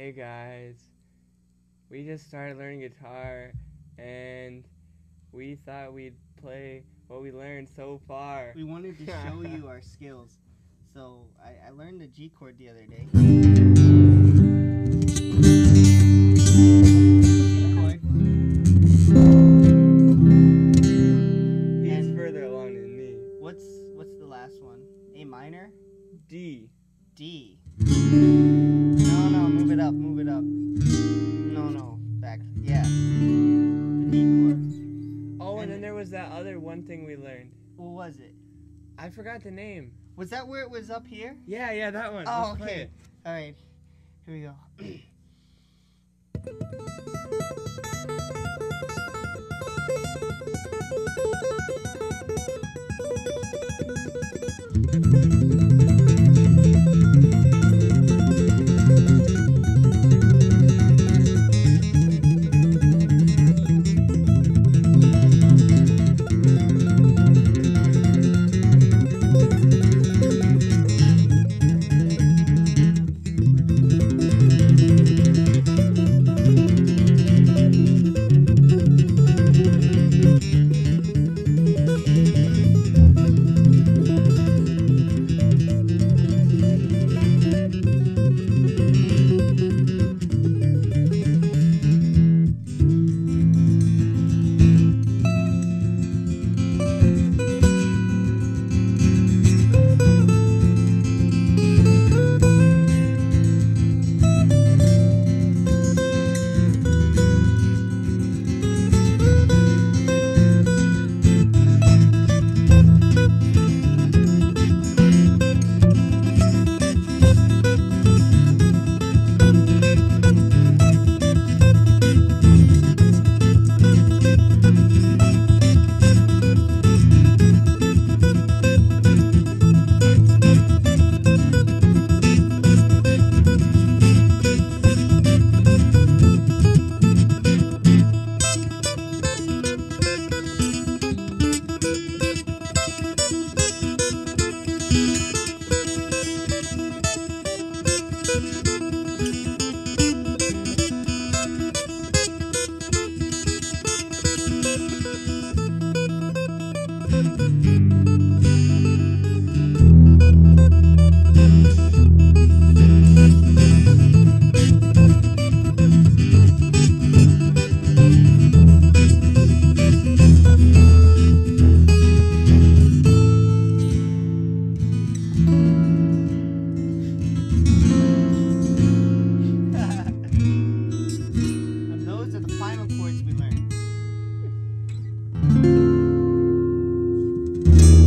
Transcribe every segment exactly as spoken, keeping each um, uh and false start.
Hey guys, we just started learning guitar and we thought we'd play what we learned so far. We wanted to show you our skills. So I, I learned the G chord the other day. G chord. He's further along than me. What's what's the last one? A minor? D. D. No, no, move it up, move it up. No, no, back. Yeah. D chord. Oh, and, and then there was that other one thing we learned. What was it? I forgot the name. Was that where it was up here? Yeah, yeah, that one. Oh, Let's play okay. it. All right. Here we go.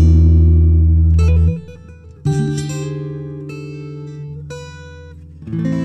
Mm-hmm.